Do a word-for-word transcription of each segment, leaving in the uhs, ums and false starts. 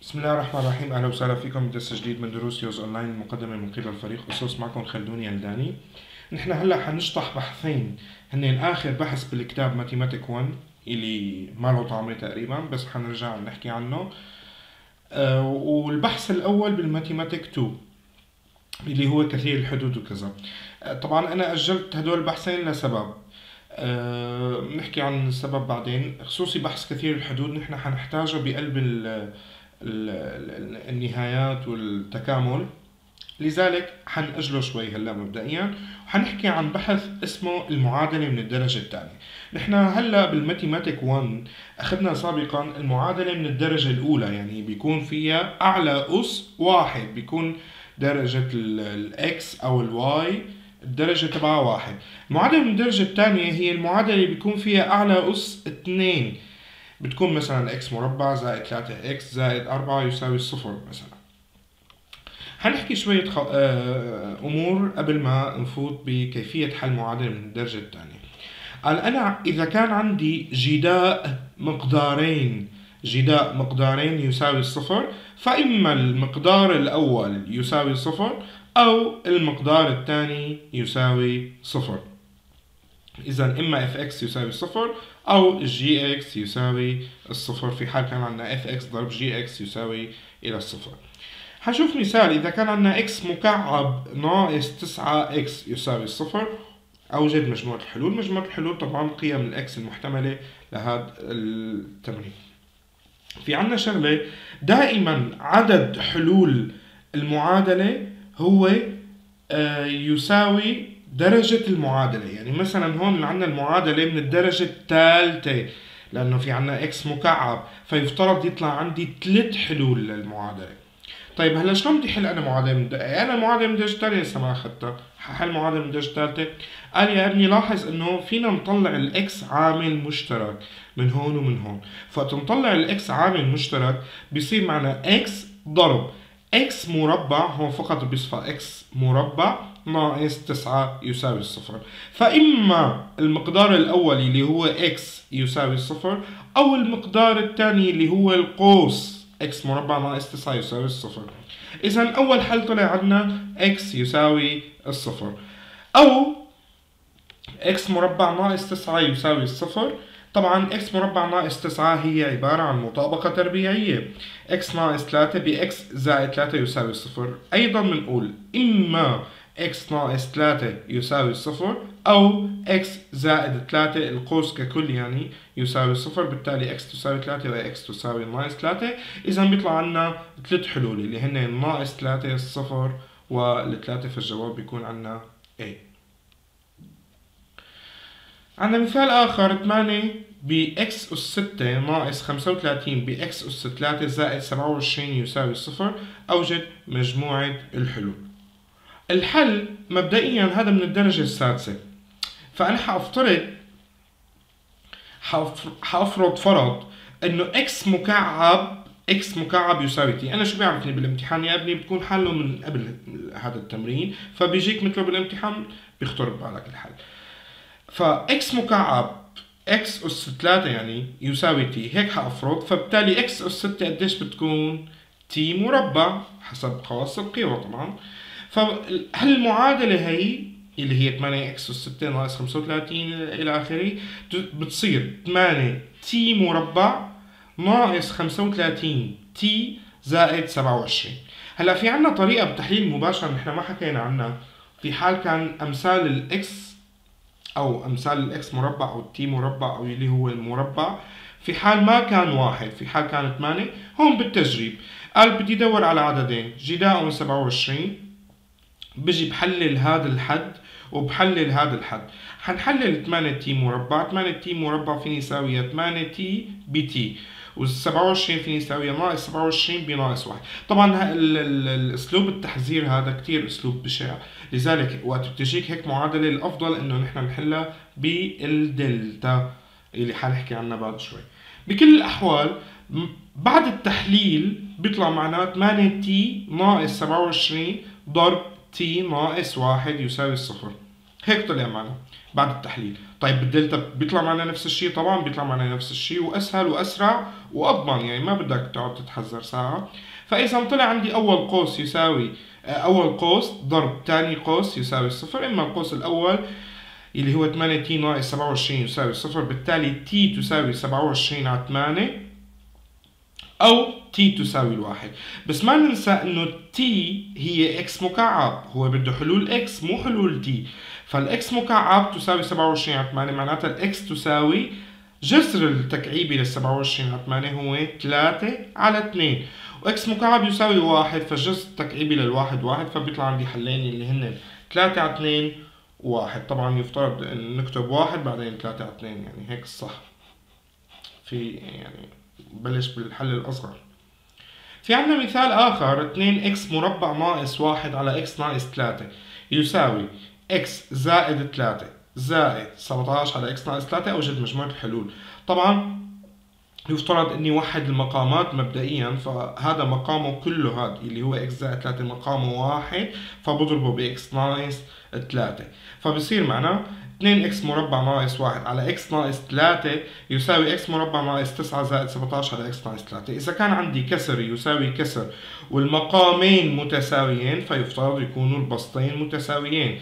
بسم الله الرحمن الرحيم. اهلا وسهلا فيكم بدرس جديد من دروس يوز اونلاين المقدمه من قبل فريق اسس. معكم خلدوني الداني. نحن هلا حنشطح بحثين هن اخر بحث بالكتاب ماثيماتيك واحد اللي ما له طعمه تقريبا، بس حنرجع نحكي عنه. أه والبحث الاول بالماثيماتيك اثنين اللي هو كثير الحدود وكذا. أه طبعا انا اجلت هدول البحثين لسبب، أه نحكي عن السبب بعدين. خصوصي بحث كثير الحدود نحن حنحتاجه بقلب ال النهايات والتكامل، لذلك حنأجله شوي هلا مبدئيا. وحنحكي عن بحث اسمه المعادلة من الدرجة الثانية. نحن هلا بالماثيماتيك واحد اخذنا سابقا المعادلة من الدرجة الأولى، يعني بيكون فيها أعلى أس واحد، بيكون درجة الإكس أو الواي الدرجة تبعها واحد. المعادلة من الدرجة الثانية هي المعادلة اللي بيكون فيها أعلى أس اثنين، بتكون مثلا اكس مربع زائد ثلاثة اكس زائد أربعة يساوي صفر مثلا. حنحكي شوية خ... آه... أمور قبل ما نفوت بكيفية حل معادلة من الدرجة الثانية. قال أنا إذا كان عندي جداء مقدارين جداء مقدارين يساوي الصفر، فإما المقدار الأول يساوي صفر أو المقدار الثاني يساوي صفر. إذا إما اف اكس يساوي صفر أو جي اكس يساوي الصفر، في حال كان عندنا اف اكس ضرب جي اكس يساوي إلى الصفر. حنشوف مثال. إذا كان عندنا اكس مكعب ناقص تسعة اكس يساوي الصفر، أوجد مجموعة الحلول. مجموعة الحلول طبعا قيم الاكس المحتملة لهذا التمرين. في عندنا شغلة، دائما عدد حلول المعادلة هو آه يساوي درجة المعادلة. يعني مثلا هون عندنا المعادلة من الدرجة الثالثة، لأنه في عندنا إكس مكعب، فيفترض يطلع عندي ثلاث حلول للمعادلة. طيب هلا شلون بدي حل أنا معادلة من الدرجة؟ أنا المعادلة من الدرجة الثانية لسه ما أخذتها، حل معادلة من الدرجة الثالثة. قال يا ابني لاحظ إنه فينا نطلع الإكس عامل مشترك من هون ومن هون، فتنطلع الإكس عامل مشترك بيصير معنا إكس ضرب إكس مربع، هون فقط بيصفى إكس مربع ناقص تسعة يساوي الصفر. فإما المقدار الأول اللي هو x يساوي الصفر، أو المقدار الثاني اللي هو القوس x مربع ناقص تسعة يساوي الصفر. إذا أول حل طلع عندنا x يساوي الصفر، أو x مربع ناقص تسعة يساوي الصفر. طبعا x مربع ناقص تسعة هي عبارة عن مطابقة تربيعية، x ناقص ثلاثة ب x زائد ثلاثة يساوي الصفر. أيضا بنقول إما x ناقص ثلاثة يساوي صفر، أو x زائد ثلاثة القوس ككل يعني يساوي صفر. بالتالي x تساوي ثلاثة و x تساوي ناقص ثلاثة. إذا بيطلع عنا ثلاث حلول اللي هن ناقص ثلاثة الصفر والثلاثة، في الجواب بيكون عنا A. عندنا مثال آخر، ثمانية ب x أس ستة ناقص خمسة وثلاثين ب x أس ثلاثة زائد سبعة وعشرين يساوي صفر. أوجد مجموعة الحلول. الحل مبدئيا هذا من الدرجة السادسة، فأنا حأفترض حأفرض فرض إنه x مكعب x مكعب يساوي t. أنا شو بيعرفني بالامتحان يا ابني؟ بتكون حله من قبل هذا التمرين، فبيجيك مثله بالامتحان بيخطر ببالك الحل. فx مكعب x أس ثلاثة يعني يساوي t، هيك حأفرض. فبالتالي x أس ستة قديش بتكون؟ t مربع حسب خواص القوى طبعا. فهالمعادلة هي اللي هي ثمانية اكس أس ستة ناقص خمسة وثلاثين إلى آخره بتصير ثمانية تي مربع ناقص خمسة وثلاثين تي زائد سبعة وعشرين. هلا في عنا طريقة بتحليل مباشر نحن ما حكينا عنها، في حال كان أمثال الإكس أو أمثال الإكس مربع أو التي مربع أو اللي هو المربع، في حال ما كان واحد، في حال كان ثمانية. هون بالتجريب قال بدي أدور على عددين جداء سبعة وعشرين، بجي بحلل هذا الحد وبحلل هذا الحد. حنحلل ثمانية تي مربع، ثمانية تي مربع فيني يساوي ثمانية تي بتي، وال سبعة وعشرين فيني يساوي ناقص سبعة وعشرين بناقص واحد. طبعا الاسلوب التحذير هذا كتير اسلوب بشع، لذلك وقت بتجيك هيك معادله الافضل انه نحن نحلها بالدلتا اللي حنحكي عنها بعد شوي. بكل الاحوال بعد التحليل بيطلع معنا ثمانية تي ناقص سبعة وعشرين ضرب t ناقص واحد يساوي الصفر. هيك طلع معنا بعد التحليل. طيب بالدلتا بيطلع معنا نفس الشيء؟ طبعا بيطلع معنا نفس الشيء، واسهل واسرع واضمن، يعني ما بدك تقعد تتحذر ساعه. فاذا طلع عندي اول قوس يساوي اول قوس ضرب ثاني قوس يساوي صفر، اما القوس الاول اللي هو ثمانية تي ناقص سبعة وعشرين يساوي صفر، بالتالي تي تساوي سبعة وعشرين على ثمانية، او تي تساوي الواحد. بس ما ننسى انه تي هي اكس مكعب، هو بده حلول اكس مو حلول تي، فالاكس مكعب تساوي سبعة وعشرين على ثمانية، معناتها الاكس تساوي جذر التكعيبي لل سبعة وعشرين على ثمانية هو ثلاثة على اثنين، واكس مكعب يساوي واحد، فجذر التكعيبي للواحد واحد، فبيطلع عندي حلين اللي هن ثلاثة على اثنين واحد. طبعا يفترض ان نكتب واحد بعدين ثلاثة على اثنين، يعني هيك الصح. في يعني بلش بالحل الأصغر. في عندنا مثال آخر، اثنين إكس مربع ناقص واحد على إكس ناقص ثلاثة يساوي إكس زائد ثلاثة زائد سبعة عشر على إكس ناقص ثلاثة. أوجد مجموعة الحلول. طبعا يفترض اني وحد المقامات مبدئيا، فهذا مقامه كله هذا اللي هو اكس زائد ثلاثة مقامه واحد، فبضربه باكس ناقص ثلاثة، فبصير معنا اثنين إكس مربع ناقص واحد على إكس ناقص ثلاثة يساوي إكس مربع ناقص تسعة زائد سبعة عشر على إكس ناقص ثلاثة. إذا كان عندي كسر يساوي كسر والمقامين متساويين، فيفترض يكونوا البسطين متساويين،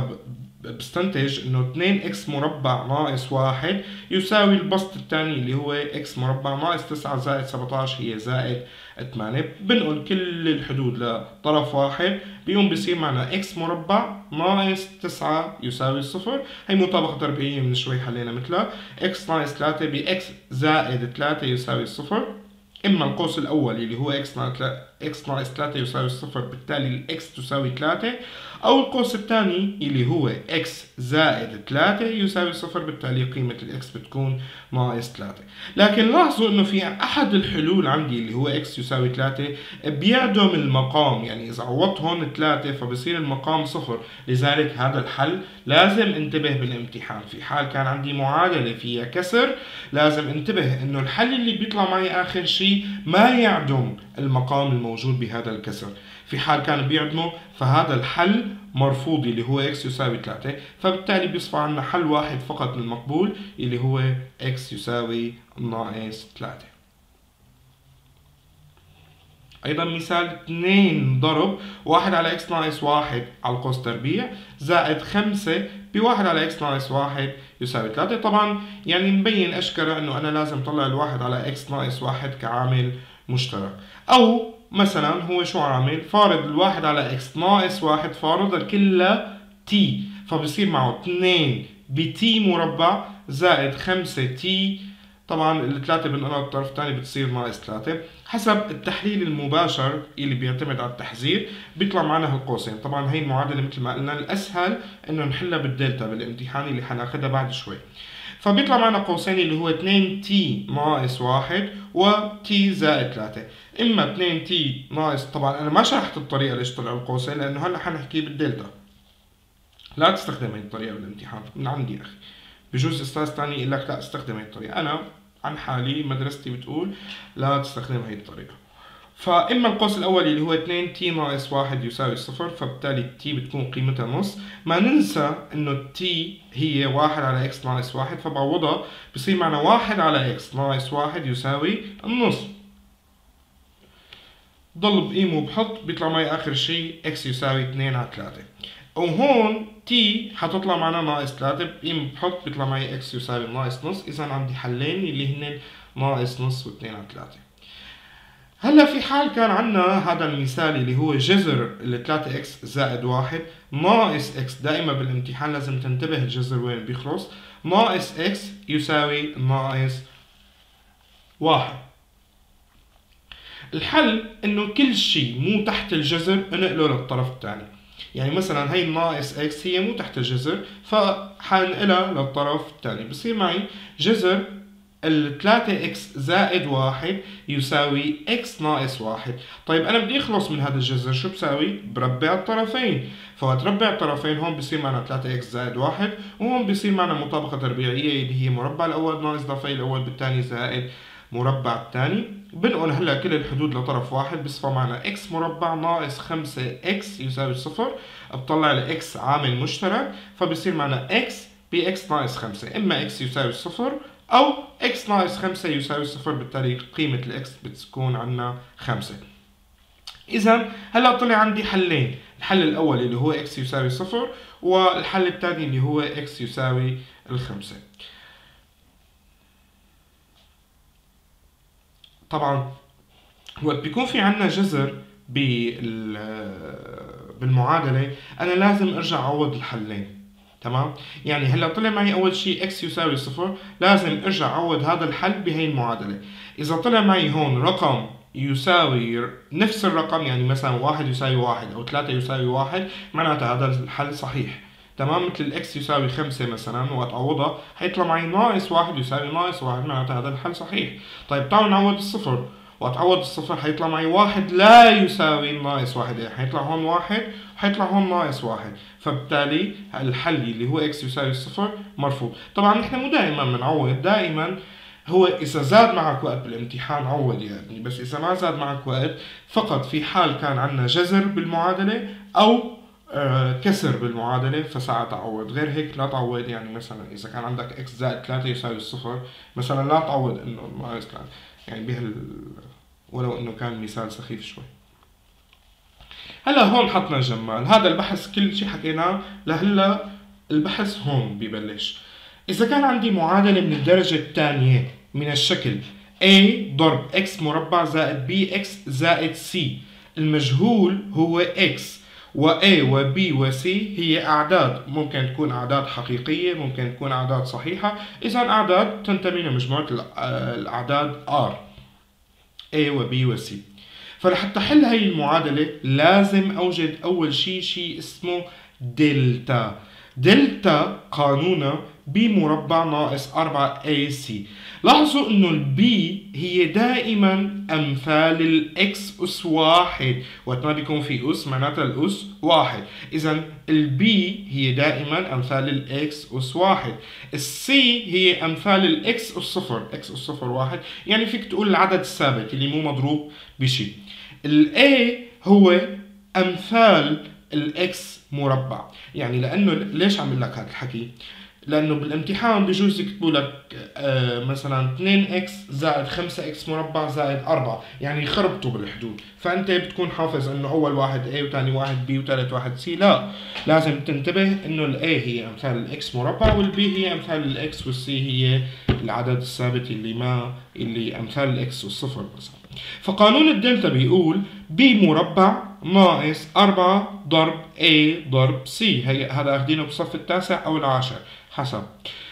فبستنتج إنه اثنين إكس مربع ناقص واحد يساوي البسط الثاني اللي هو إكس مربع ناقص تسعة زائد سبعة عشر هي زائد ثمانية. بنقل كل الحدود لطرف واحد، بيقوم بيصير معنا إكس مربع ناقص تسعة يساوي صفر. هي مطابقة تربيعية من شوي حلينا مثلها. إكس ناقص ثلاثة بإكس زائد ثلاثة يساوي صفر، إما القوس الأول اللي هو إكس ناقص ثلاثة يساوي صفر، بالتالي الإكس تساوي ثلاثة، أو القوس الثاني اللي هو إكس زائد ثلاثة يساوي صفر، بالتالي قيمة الإكس بتكون ناقص ثلاثة. لكن لاحظوا إنه في أحد الحلول عندي اللي هو إكس يساوي ثلاثة بيعدم المقام، يعني إذا عوضت هون ثلاثة فبصير المقام صفر، لذلك هذا الحل لازم انتبه بالامتحان. في حال كان عندي معادلة فيها كسر لازم انتبه إنه الحل اللي بيطلع معي آخر شيء ما يعدم المقام الموجود بهذا الكسر. في حال كان بيعدمه فهذا الحل مرفوض اللي هو x يساوي ثلاثة، فبالتالي بيصفى عنا حل واحد فقط من المقبول اللي هو x يساوي ناقص ثلاثة. أيضا مثال اثنين ضرب واحد على x ناقص واحد على القوس تربيع زائد خمسة بواحد على x ناقص واحد يساوي ثلاثة. طبعا يعني مبين أشكره إنه أنا لازم أطلع الواحد على x ناقص واحد كعامل مشترك، أو مثلا هو شو عامل؟ فارض الواحد على x ناقص واحد فارضها كلها t، فبصير معه اثنين بتي مربع زائد خمسة تي، طبعا الثلاثة بنقلها الطرف الثاني بتصير ناقص ثلاثة. حسب التحليل المباشر اللي بيعتمد على التحذير بيطلع معنا هالقوسين. طبعا هي المعادلة مثل ما قلنا الأسهل إنه نحلها بالدلتا بالامتحان اللي حناخدها بعد شوي. فبيطلع معنا قوسين اللي هو اثنين تي ناقص واحد و تي زائد ثلاثة. إما اثنين تي ناقص، طبعا أنا ما شرحت الطريقة ليش طلعوا القوسين لأنه هلا حنحكي بالدلتا. لا تستخدم هي الطريقة بالامتحان من عندي أخي. بجوز أستاذ ثاني يقول لك لا استخدم هي الطريقة، أنا عن حالي مدرستي بتقول لا تستخدم هي الطريقة. فإما القوس الأول اللي هو اثنين تي ناقص واحد يساوي صفر، فبالتالي تي بتكون قيمتها نص. ما ننسى إنه تي هي واحد على إكس ناقص واحد، فبعوضها بصير معنا واحد على إكس ناقص واحد يساوي النص. ضل بقيمه وبحط بيطلع معي آخر شيء إكس يساوي اثنين على ثلاثة، وهون تي حتطلع معنا ناقص ثلاثة، بقيم بحط بيطلع معي إكس يساوي ناقص نص. إذا عندي حلين اللي هن ناقص نص واثنين على ثلاثة. هلا في حال كان عنا هذا المثال اللي هو جذر ال ثلاثة إكس زائد واحد ناقص إكس، دائما بالامتحان لازم تنتبه الجذر وين بيخلص، ناقص إكس يساوي ناقص واحد. الحل إنه كل شيء مو تحت الجذر نقله للطرف الثاني. يعني مثلا هي الناقص إكس هي مو تحت الجذر فحنقلها للطرف الثاني، بصير معي جذر ال ثلاثة إكس زائد واحد يساوي إكس ناقص واحد. طيب أنا بدي أخلص من هذا الجذر، شو بساوي؟ بربع الطرفين، فهتربع الطرفين هون بصير معنا ثلاثة إكس زائد واحد، وهون بصير معنا مطابقة تربيعية اللي هي مربع الأول ناقص ضعفي الأول بالثاني زائد مربع الثاني. بنقل هلا كل الحدود لطرف واحد بصفى معنا اكس مربع ناقص خمسة اكس يساوي صفر. بطلع لاكس عامل مشترك، فبصير معنا اكس باكس ناقص خمسة، اما اكس يساوي صفر او اكس ناقص خمسة يساوي صفر، بالتالي قيمة الاكس بتكون عنا خمسة. اذا هلا طلع عندي حلين، الحل الاول اللي هو اكس يساوي صفر، والحل الثاني اللي هو اكس يساوي الخمسة. طبعا وقت بيكون في عنا جذر بالمعادلة انا لازم ارجع اعوض الحلين. تمام؟ يعني هلا طلع معي اول شيء اكس يساوي صفر، لازم ارجع اعوض هذا الحل بهي المعادلة. اذا طلع معي هون رقم يساوي نفس الرقم، يعني مثلا واحد يساوي واحد او ثلاثة يساوي واحد، معناتها هذا الحل صحيح. تمام؟ مثل الاكس يساوي خمسة مثلا، وقت اعوضها حيطلع معي ناقص واحد يساوي ناقص واحد، معناتها هذا الحل صحيح. طيب تعالوا نعوض الصفر، وقت اعوض الصفر حيطلع معي واحد لا يساوي ناقص واحد، يعني حيطلع هون واحد وحيطلع هون ناقص واحد، فبالتالي الحل اللي هو اكس يساوي صفر مرفوض. طبعا نحن مو دائما بنعوض، دائما هو اذا زاد معك وقت بالامتحان عوض يا ابني، بس اذا ما زاد معك وقت فقط في حال كان عندنا جذر بالمعادله او آه كسر بالمعادله فساعة تعوض، غير هيك لا تعوض. يعني مثلا اذا كان عندك اكس زائد ثلاثة يساوي صفر مثلا، لا تعوض انه ناقص ثلاثة، يعني بهال ولو انه كان مثال سخيف شوي. هلا هون حطنا جمال، هذا البحث كل شيء حكيناه لهلا البحث هون ببلش. إذا كان عندي معادلة من الدرجة الثانية من الشكل A ضرب x مربع زائد bx زائد c، المجهول هو x، و A و B و C هي أعداد، ممكن تكون أعداد حقيقية، ممكن تكون أعداد صحيحة، إذا أعداد تنتمي لمجموعة الأعداد R A و B و C. فلحتى حل هاي المعادلة لازم أوجد أول شيء شيء اسمه دلتا. دلتا قانونها B مربع ناقص أربعة إيه سي. لاحظوا انه البي هي دائما امثال الاكس اس واحد، وقت ما بيكون في اس معناتها الاس واحد، اذا البي هي دائما امثال الاكس اس واحد. السي هي امثال الاكس اس صفر، اكس اس صفر واحد، يعني فيك تقول العدد الثابت اللي مو مضروب بشيء. الاي هو امثال الاكس مربع، يعني لانه ليش عم لك هذا الحكي؟ لانه بالامتحان بجوز يكتبوا لك آه مثلا اثنين اكس زائد خمسة اكس مربع زائد أربعة، يعني يخربطوا بالحدود، فانت بتكون حافظ انه اول واحد A وثاني واحد B وثالث واحد C. لا، لازم تنتبه انه ال A هي امثال الاكس مربع، وال B هي امثال الاكس، وال C هي العدد الثابت اللي ما اللي امثال الاكس والصفر مثلا. فقانون الدلتا بيقول B مربع ناقص أربعة ضرب A ضرب C، هي هذا اخذينه بالصف التاسع او العاشر حسب.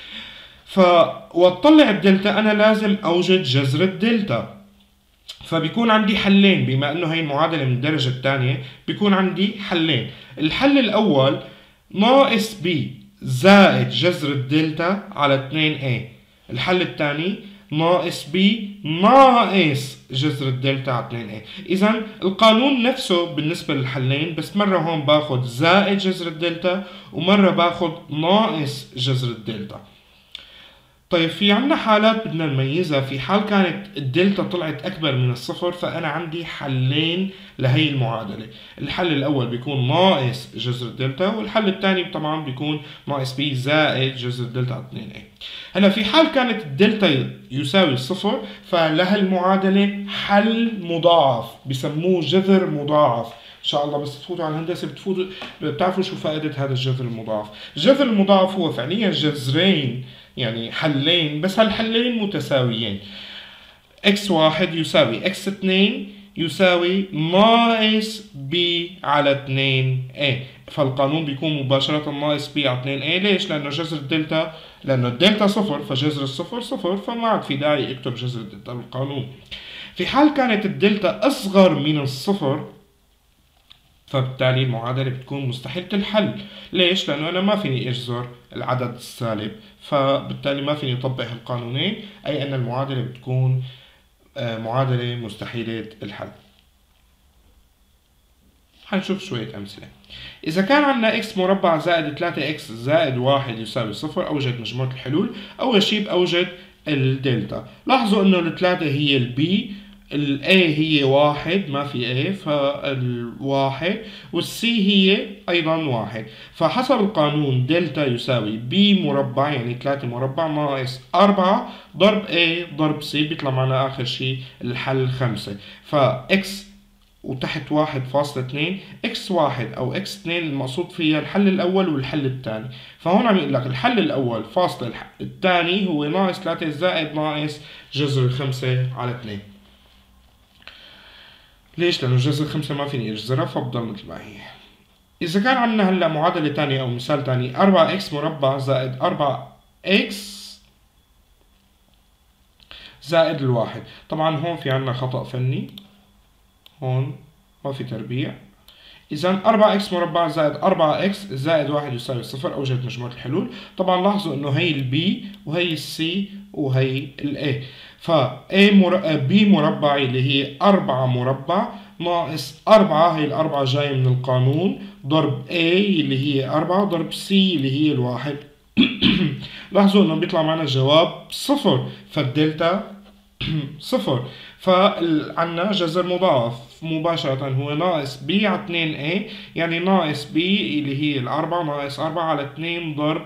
فوطلع الدلتا انا لازم اوجد جذر الدلتا، فبيكون عندي حلين، بما انه هي المعادله من الدرجه الثانيه بيكون عندي حلين. الحل الاول ناقص b زائد جذر الدلتا على اثنين إيه، الحل الثاني ناقص b ناقص جذر الدلتا على اثنين إيه. اذا القانون نفسه بالنسبه للحلين، بس مره هون باخذ زائد جذر الدلتا ومره باخذ ناقص جذر الدلتا. طيب في عنا حالات بدنا نميزها، في حال كانت الدلتا طلعت أكبر من الصفر فأنا عندي حلين لهي المعادلة. الحل الأول بيكون ناقص جذر الدلتا، والحل الثاني طبعا بيكون ناقص بي زائد جذر الدلتا على اثنين إيه. هلا في حال كانت الدلتا يساوي صفر فلها المعادلة حل مضاعف، بسموه جذر مضاعف. ان شاء الله بس تفوتوا على الهندسه بتفوتوا بتعرفوا شو فائده هذا الجذر المضاعف. الجذر المضاعف هو فعليا جذرين، يعني حلين، بس هالحلين متساويين. اكس واحد يساوي اكس اثنين يساوي ناقص بي على اثنين إيه، فالقانون بيكون مباشرة ناقص بي على اثنين إيه. ليش؟ لأنه جذر الدلتا، لأنه الدلتا صفر فجذر الصفر صفر، فما عاد في داعي اكتب جذر الدلتا بالقانون. في حال كانت الدلتا أصغر من الصفر فبالتالي المعادلة بتكون مستحيلة الحل. ليش؟ لأنه أنا ما فيني أجذر العدد السالب، فبالتالي ما فيني أطبق القانونين، أي أن المعادلة بتكون معادلة مستحيلة الحل. حنشوف شوية أمثلة. إذا كان عندنا x مربع زائد ثلاثة إكس زائد واحد يساوي صفر، أوجد مجموعة الحلول. أول شيء بأوجد الدلتا. لاحظوا انه الثلاثة هي البي، ال A هي واحد ما في A فالواحد، وال C هي أيضا واحد. فحسب القانون دلتا يساوي B مربع يعني ثلاثة مربع ناقص أربعة ضرب A ضرب C، بيطلع معنا آخر شيء الحل خمسة. ف X وتحت واحد فاصلة اثنين، إكس واحد أو إكس اثنين المقصود فيها الحل الأول والحل الثاني. فهون عم يقول لك الحل الأول فاصلة الثاني هو ناقص ثلاثة زائد ناقص جذر خمسة على اثنين. ليش؟ لأنه جذر خمسة ما فيني أجذرها فبضل مثل ما هي. إذا كان عندنا هلا معادلة ثانية أو مثال ثاني، أربعة إكس مربع زائد أربعة إكس زائد الواحد. طبعا هون في عندنا خطأ فني، هون ما في تربيع. إذا أربعة إكس مربع زائد أربعة إكس زائد واحد يساوي صفر. أوجد مجموعة الحلول. طبعا لاحظوا إنه هي البي وهي السي وهي الاي. ف A مر... B مربع اللي هي أربعة مربع ناقص أربعة، هي الأربعة جاية من القانون، ضرب A اللي هي أربعة ضرب C اللي هي الواحد. لاحظوا إنه بيطلع معنا الجواب صفر، فالدلتا صفر. فعنا جذر مضاعف مباشرة هو ناقص B على اثنين A، يعني ناقص B اللي هي الأربعة ناقص أربعة على اثنين ضرب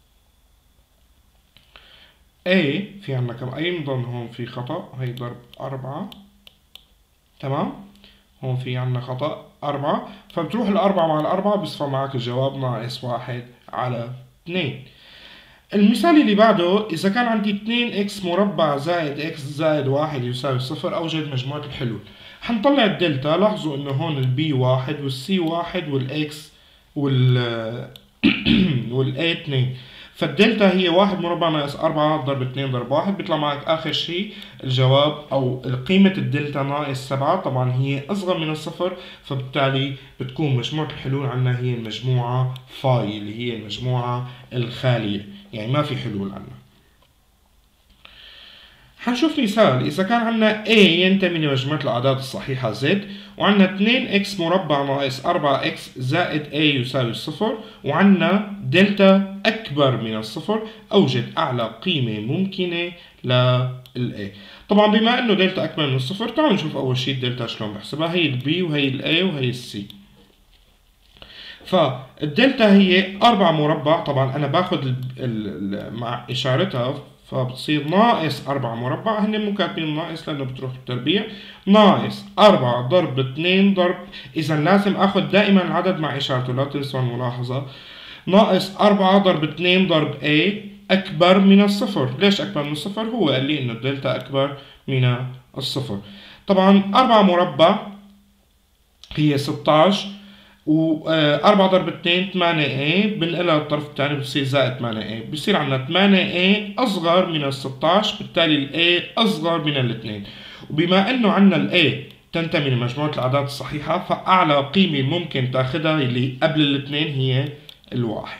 A. في عنا كم أيضا هون في خطأ، هي ضرب أربعة، تمام. هون في عنا خطأ أربعة، فبتروح الأربعة مع الأربعة بيصفى معك الجواب ناقص واحد على اثنين. المثال اللي بعده، إذا كان عندي اثنين إكس مربع زائد إكس زائد واحد يساوي صفر، أوجد مجموعة الحلول. حنطلع الدلتا. لاحظوا إنه هون البي واحد والسي واحد والإكس وال والإي اثنين. فالدلتا هي واحد مربع ناقص أربعة ضرب اثنين ضرب واحد، بيطلع معك آخر شيء الجواب أو قيمة الدلتا ناقص سبعة. طبعا هي أصغر من الصفر، فبالتالي بتكون مجموعة الحلول عنا هي المجموعة فاي اللي هي المجموعة الخالية، يعني ما في حلول عنا. حنشوف مثال. إذا كان عنا A ينتمي لمجموعة الأعداد الصحيحة Z، وعنا اثنين إكس مربع ناقص أربعة إكس زائد A يساوي صفر، وعنا دلتا أكبر من الصفر، أوجد أعلى قيمة ممكنة لل A. طبعا بما إنه دلتا أكبر من الصفر، تعالوا نشوف أول شيء الدلتا شلون بحسبها. هي ال B وهي ال A وهي ال C. فالدلتا هي أربعة مربع، طبعا أنا باخذ مع إشارتها فبتصير ناقص أربعة مربع، هن مو كاتبين ناقص لأنه بتروح التربيع، ناقص أربعة ضرب اثنين ضرب، إذا لازم آخذ دائما العدد مع إشارته، لا تنسوا الملاحظة. ناقص أربعة ضرب اثنين ضرب A أكبر من الصفر. ليش أكبر من الصفر؟ هو قال لي إنه الدلتا أكبر من الصفر. طبعا أربعة مربع هي ستة عشر، وأربعة ضرب اثنين ثمانية A، بنقلها للطرف الثاني بتصير زائد ثمانية A، بصير عندنا ثمانية A أصغر من ال ستة عشر، بالتالي ال A أصغر من الاثنين. وبما إنه عندنا ال A تنتمي لمجموعة الأعداد الصحيحة، فأعلى قيمة ممكن تاخذها اللي قبل الاثنين هي الواحد.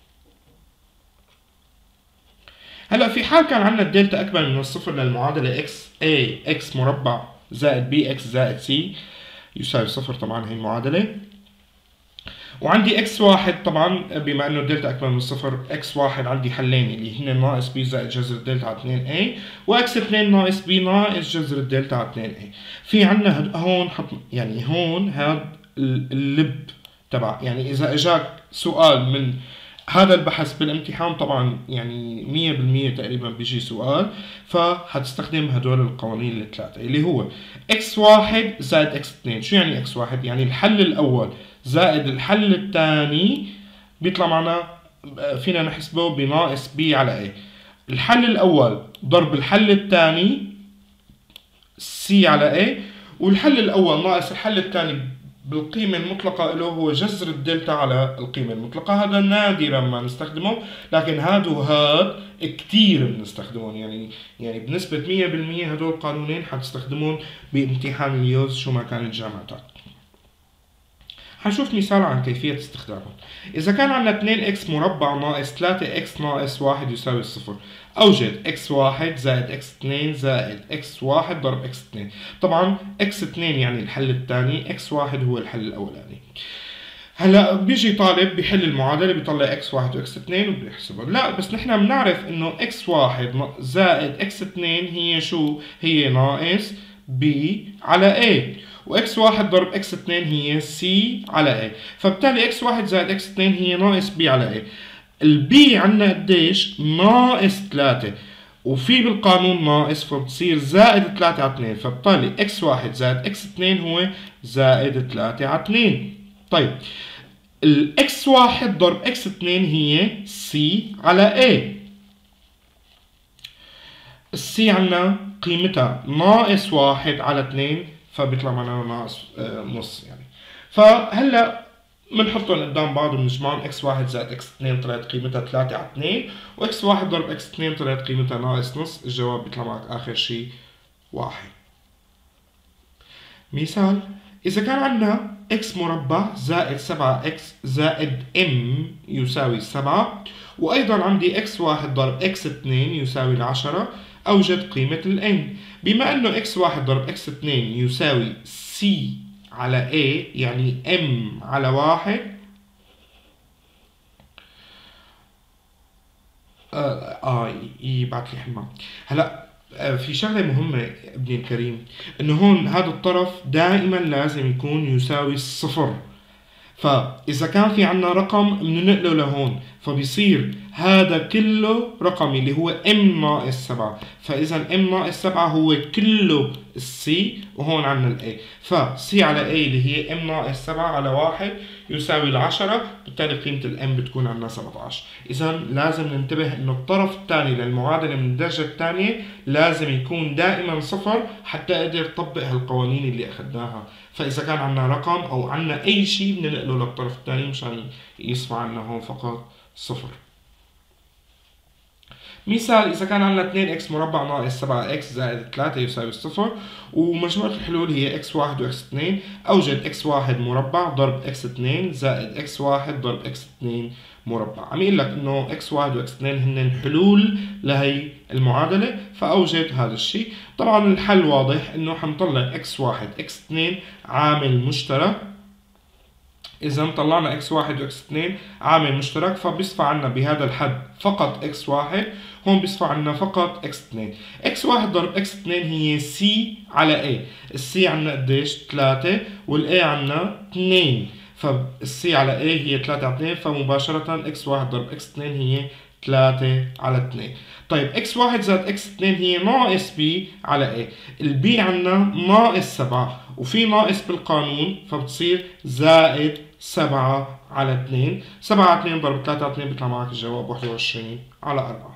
هلا في حال كان عندنا الدلتا أكبر من الصفر للمعادلة X A X مربع زائد B X زائد C يساوي صفر، طبعا هي المعادلة. وعندي اكس واحد، طبعا بما انه الدلتا اكبر من الصفر، اكس واحد عندي حلين اللي هن ناقص بي زائد جذر الدلتا على اثنين A، واكس اثنين ناقص بي ناقص جذر الدلتا على اثنين A. في عندنا هون حط يعني هون هذا اللب تبع، يعني اذا اجاك سؤال من هذا البحث بالامتحان، طبعا يعني مية بالمية تقريبا بيجي سؤال، فهتستخدم هدول القوانين الثلاثة اللي هو اكس واحد زائد اكس اثنين. شو يعني اكس واحد؟ يعني الحل الاول زائد الحل الثاني بيطلع معنا فينا نحسبه بناقص بي على A. الحل الأول ضرب الحل الثاني C على A، والحل الأول ناقص الحل الثاني بالقيمة المطلقة له هو جذر الدلتا على القيمة المطلقة. هذا نادرا ما نستخدمه، لكن هذا وهذا كتير بنستخدمهم، يعني يعني بنسبة مية بالمية هدول القانونين حتستخدمون بامتحان اليوز شو ما كانت جامعتك. حنشوف مثال عن كيفية استخدامهم. إذا كان عندنا اثنين إكس مربع ناقص ثلاثة إكس ناقص واحد يساوي صفر، أوجد إكس واحد زائد إكس اثنين زائد إكس واحد ضرب إكس اثنين. طبعا إكس اثنين يعني الحل الثاني، إكس واحد هو الحل الأولاني. هلا بيجي طالب بيحل المعادله بيطلع اكس واحد واكس اثنين وبيحسبها. لا بس نحن بنعرف انه اكس واحد زائد اكس اثنين هي شو؟ هي ناقص بي على A، واكس واحد ضرب اكس اثنين هي سي على A، فبالتالي اكس واحد زائد اكس اثنين هي ناقص بي على A. البي عندنا قديش؟ ناقص ثلاثة، وفي بالقانون ناقص فبتصير زائد ثلاثة على اثنين، فبالتالي اكس واحد زائد اكس اثنين هو زائد ثلاثة على اثنين. طيب الاكس واحد ضرب اكس اثنين هي سي على A. السي عنا قيمتها ناقص واحد على اثنين، فبيطلع معنا ناقص آه نص يعني. فهلا بنحطهم قدام بعض وبنجمعهم، اكس واحد زائد اكس اثنين طلعت قيمتها ثلاثة على اثنين، واكس واحد ضرب اكس اثنين طلعت قيمتها ناقص نص، الجواب بيطلع معك اخر شيء واحد. مثال: إذا كان عندنا x مربع زائد سبعة x زائد m يساوي سبعة، وأيضا عندي x واحد ضرب x اثنين يساوي العشرة، أوجد قيمة ال n. بما أنه x واحد ضرب x اثنين يساوي c على a يعني m على واحد، آه, آه يبعث لي حمام. هلأ في شغلة مهمة ابني الكريم، انه هون هذا الطرف دائما لازم يكون يساوي الصفر، فإذا كان في عنا رقم بننقله لهون، فبيصير هذا كله رقمي اللي هو m ناقص سبعة، فإذا m ناقص سبعة هو كله السي، وهون عنا الاي، فسي على a اللي هي m ناقص سبعة على واحد يساوي العشرة، بالتالي قيمة الام بتكون عنا سبعة عشر. إذا لازم ننتبه إنه الطرف الثاني للمعادلة من الدرجة الثانية لازم يكون دائما صفر حتى أقدر أطبق هالقوانين اللي أخذناها. فإذا كان عنا رقم أو عنا أي شيء بننقله للطرف الثاني مشان يصفى عنا هون فقط صفر. مثال: إذا كان عندنا اثنين إكس مربع ناقص سبعة إكس زائد ثلاثة يساوي صفر، ومجموعة الحلول هي إكس واحد و إكس اثنين، أوجد إكس واحد مربع ضرب إكس اثنين زائد إكس واحد ضرب إكس اثنين مربع. عم يقول لك إنه إكس واحد و إكس اثنين هن حلول لهي المعادلة، فأوجد هذا الشيء. طبعا الحل واضح، إنه حنطلع إكس واحد إكس اثنين عامل مشترك. إذا طلعنا إكس واحد و إكس اثنين عامل مشترك، فبيصفى عنا بهذا الحد فقط إكس واحد، هون بيصفى عنا فقط إكس اثنين. إكس واحد ضرب إكس اثنين هي سي على A. السي عنا قديش؟ ثلاثة، والA عنا اثنين، فالسي على A هي ثلاثة على اثنين، فمباشرة إكس واحد ضرب إكس اثنين هي ثلاثة على اثنين. طيب إكس واحد زائد إكس اثنين هي ناقص B على A. البي عنا ناقص سبعة، وفي ناقص بالقانون فبتصير زائد سبعة على اثنين. سبعة على اثنين ضرب ثلاثة على اثنين بيطلع معك الجواب واحد وعشرين على أربعة.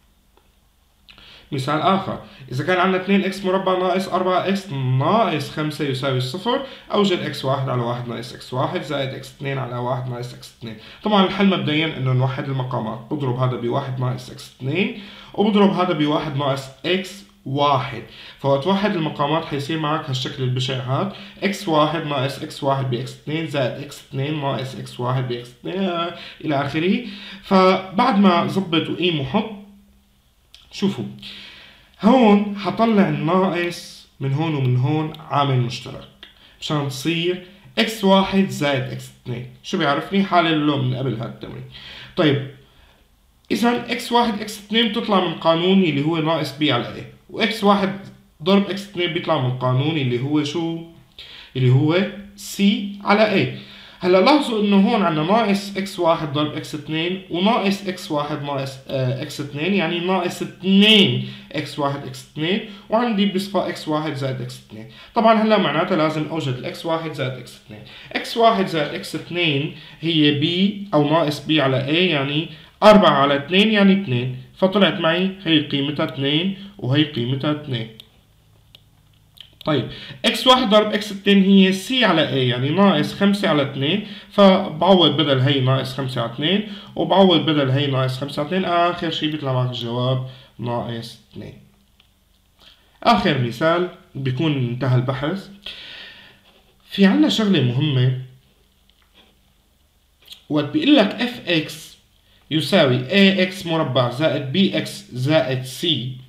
مثال آخر: إذا كان عندنا اثنين إكس مربع ناقص أربعة إكس ناقص خمسة يساوي صفر، أوجد إكس واحد على واحد ناقص إكس واحد زائد إكس اثنين على واحد ناقص إكس اثنين. طبعا الحل مبدئيا إنه نوحد المقامات، بضرب هذا بواحد ناقص إكس اثنين وبضرب هذا بواحد ناقص إكس واحد، فوقت واحد المقامات حيصير معك هالشكل البشع هاد، إكس واحد ناقص إكس واحد بإكس اثنين زائد إكس اثنين ناقص إكس واحد بإكس اثنين إلى آخره. فبعد ما ظبط وقيم وحط، شوفوا هون حطلع الناقص من هون ومن هون عامل مشترك مشان تصير إكس واحد زائد إكس اثنين. شو بيعرفني؟ حالل له من قبل هذا التمرين. طيب إذا إكس واحد إكس اثنين بتطلع من قانوني اللي هو ناقص بي على A، وإكس واحد ضرب إكس اثنين بيطلع من قانوني اللي هو شو؟ اللي هو سي على A. هلا لاحظوا إنه هون عنا ناقص إكس واحد ضرب إكس اثنين وناقص إكس واحد ناقص آه إكس اثنين، يعني ناقص اثنين إكس واحد إكس اثنين، وعندي بصفى إكس واحد زائد إكس اثنين. طبعا هلا معناتها لازم أوجد الإكس واحد زائد إكس اثنين. إكس واحد زائد إكس اثنين هي بي أو ناقص بي على A، يعني أربعة على اثنين يعني اثنين، فطلعت معي هي قيمتها اثنين وهي قيمتها اثنين. طيب إكس واحد ضرب إكس اثنين هي سي على A، يعني ناقص خمسة على اثنين، فبعوض بدل هي ناقص خمسة على اثنين وبعوض بدل هي ناقص خمسة على اثنين، آخر شي بيطلع معك الجواب ناقص اثنين. آخر مثال بيكون انتهى البحث. في عنا شغلة مهمة، وقت بيقول لك اف اكس يساوي ax مربع زائد bx زائد c،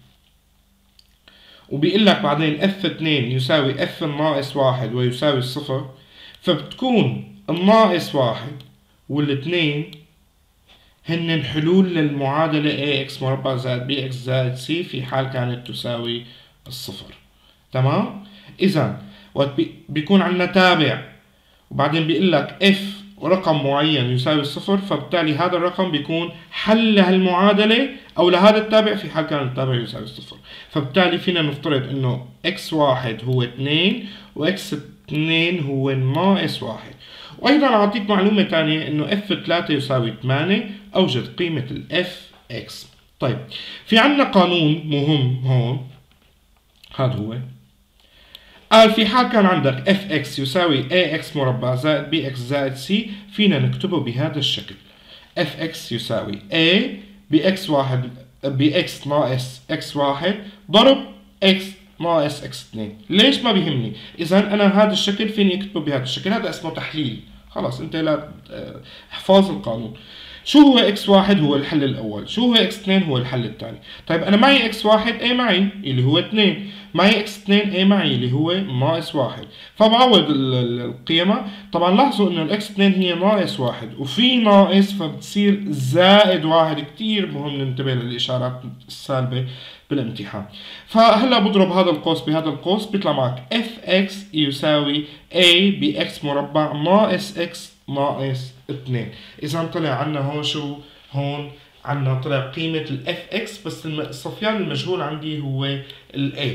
وبيقول لك بعدين اف اثنين يساوي f ناقص واحد ويساوي الصفر، فبتكون الناقص واحد والاثنين هن حلول للمعادلة ax مربع زائد bx زائد c في حال كانت تساوي الصفر. تمام؟ إذا وقت بيكون عندنا تابع وبعدين بيقول لك f ورقم معين يساوي الصفر، فبالتالي هذا الرقم بيكون حل لهالمعادلة أو لهذا التابع في حال كان التابع يساوي الصفر. فبالتالي فينا نفترض إنه x واحد هو اثنين و x اثنين هو ناقص واحد. وأيضا أعطيك معلومة ثانية إنه f ثلاثة يساوي ثمانية، أوجد قيمة ال fx. طيب في عندنا قانون مهم هون، هذا هو قال في حال كان عندك fx يساوي ax مربع زائد bx زائد c، فينا نكتبه بهذا الشكل: fx يساوي a bx واحد bx ناقص x واحد ضرب x ناقص x اثنين. ليش ما بيهمني؟ إذا أنا هذا الشكل فيني أكتبه بهذا الشكل، هذا اسمه تحليل. خلاص أنت لا احفظ القانون. شو هو اكس واحد هو الحل الأول، شو هو اكس اثنين هو الحل الثاني. طيب أنا معي اكس واحد A معي اللي هو اثنين، معي اكس اثنين A معي اللي هو ناقص واحد، فبعوض القيمة. طبعا لاحظوا إنه الاكس اثنين هي ناقص واحد وفي ناقص فبتصير زائد واحد. كتير مهم ننتبه للإشارات السالبة بالامتحان. فهلا بضرب هذا القوس بهذا القوس بيطلع معك fx يساوي a bx مربع ناقص x ناقص اثنين. إذا طلع عنا هون شو؟ هون عنا طلع قيمة ال fx، بس الصفيان المجهول عندي هو ال a.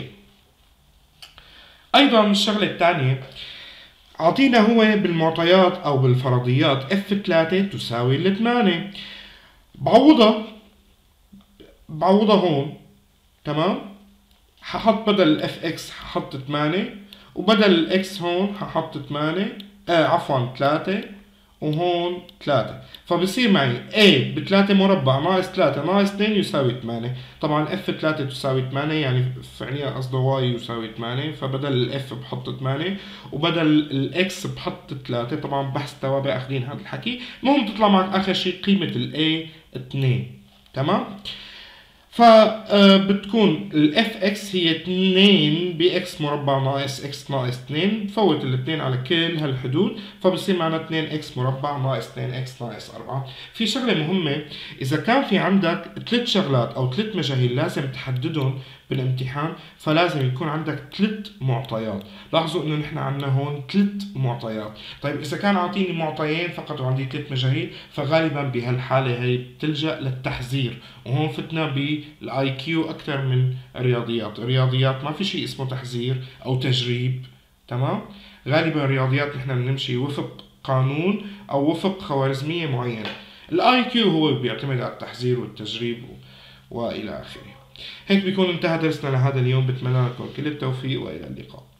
أيضا الشغلة الثانية أعطينا هو بالمعطيات أو بالفرضيات f ثلاثة تساوي ال ثمانية. بعوضها بعوضها هون. تمام؟ ححط بدل ال fx ححط ثمانية، وبدل ال x هون ححط ثمانية، آه عفوا ثلاثة، وهون ثلاثة. فبصير معي a بثلاثة مربع ناقص ثلاثة ناقص اثنين يساوي ثمانية. طبعا f ثلاثة تساوي ثمانية، يعني فعليا قصده y يساوي ثمانية، فبدل ال f بحط ثمانية وبدل ال x بحط ثلاثة. طبعا بحث توابع اخذين هذا الحكي. المهم تطلع معك اخر شيء قيمة ال a اثنين. تمام؟ فبتكون ال fx هي اثنين bx مربع ناقص x ناقص اثنين، نفوت الاثنين على كل هالحدود فبصير معنا اثنين x مربع ناقص اثنين x ناقص أربعة. في شغلة مهمة، إذا كان في عندك ثلاث شغلات أو ثلاث مجاهيل لازم تحددهم بالامتحان، فلازم يكون عندك ثلاث معطيات. لاحظوا إنه نحن عندنا هون ثلاث معطيات. طيب إذا كان عاطيني معطيين فقط وعندي ثلاث مجاهيل، فغالبا بهالحالة هي بتلجأ للتحذير. وهون فتنا بالاي كيو أكثر من الرياضيات. الرياضيات ما في شيء اسمه تحذير أو تجريب. تمام؟ غالبا الرياضيات نحن بنمشي وفق قانون أو وفق خوارزمية معينة. الاي كيو هو بيعتمد على التحذير والتجريب و... وإلى آخره. هيك بيكون انتهى درسنا لهذا اليوم. بتمنى لكم كل التوفيق وإلى اللقاء.